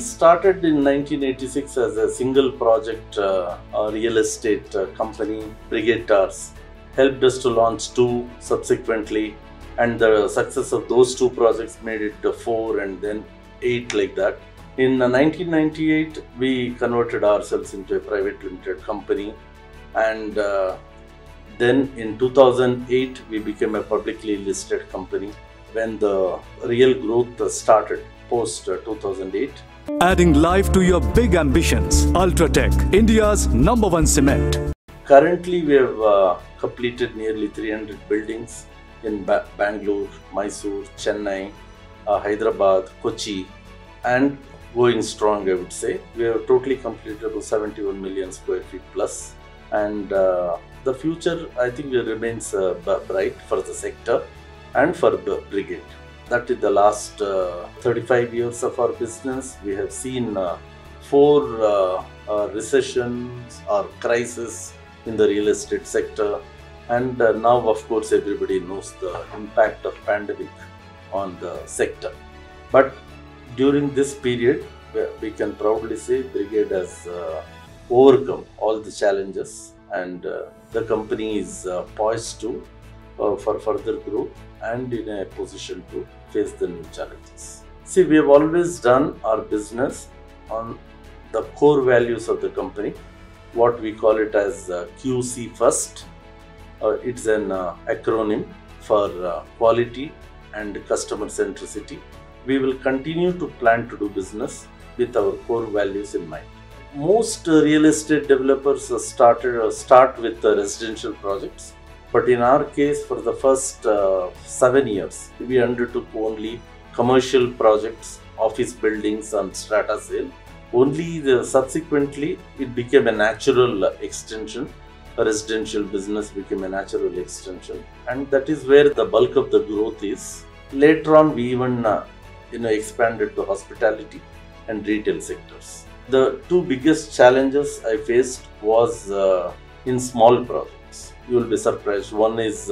started in 1986 as a single project real estate company. Brigade Towers helped us to launch two subsequently, and the success of those two projects made it 4 and then 8 like that. In 1998, we converted ourselves into a private limited company, and then in 2008, we became a publicly listed company when the real growth started post 2008. Adding life to your big ambitions. UltraTech, India's #1 cement. Currently, we have completed nearly 300 buildings in Bangalore, Mysore, Chennai, Hyderabad, Kochi, and going strong, I would say. We have totally completed about 71 million square feet plus. And the future, I think, remains bright for the sector and for the Brigade. That in the last 35 years of our business, we have seen 4 recessions or crises in the real estate sector. And now, of course, everybody knows the impact of pandemic on the sector. But during this period, we can proudly say Brigade has overcome all the challenges, and the company is poised to for further growth and in a position to face the new challenges. See, we have always done our business on the core values of the company, what we call it as QC first. It's an acronym for quality and customer centricity. We will continue to plan to do business with our core values in mind. Most real estate developers start with residential projects, but in our case, for the first 7 years, we undertook only commercial projects, office buildings on strata sale. Only subsequently, it became a natural extension. A residential business became a natural extension, and that is where the bulk of the growth is. Later on, we even expanded to hospitality and retail sectors. The two biggest challenges I faced was in small projects. You will be surprised. One is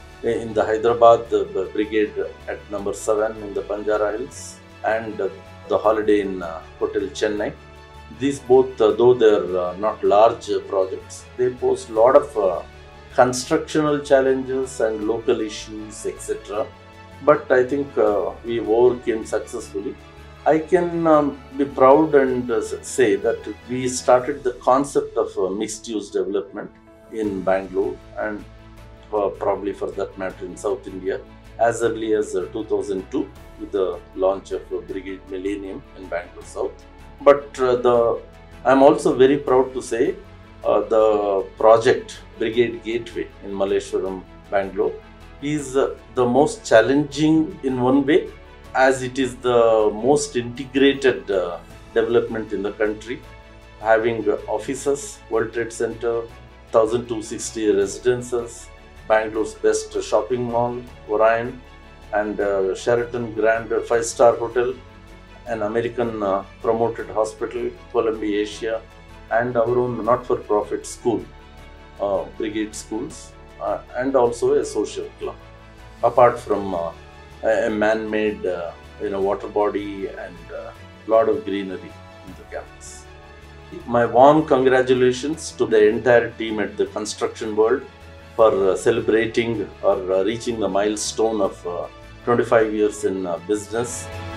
in the Hyderabad, the Brigade at number 7 in the Banjara Hills, and the Holiday Inn Hotel Chennai. These both, though they are not large projects, they pose a lot of constructional challenges and local issues, etc. But I think we overcame successfully. I can be proud and say that we started the concept of mixed-use development in Bangalore, and probably for that matter in South India, as early as 2002 with the launch of Brigade Millennium in Bangalore South. But I'm also very proud to say the project Brigade Gateway in Malleshwaram, Bangalore, is the most challenging in one way, as it is the most integrated development in the country, having offices, World Trade Center, 1,260 residences, Bangalore's best shopping mall, Orion, and Sheraton Grand 5-star Hotel, an American promoted hospital, Columbia Asia, and our own not-for-profit school, Brigade Schools, and also a social club. Apart from a man-made water body and a lot of greenery in the campus. My warm congratulations to the entire team at the Construction World for celebrating or reaching the milestone of 25 years in business.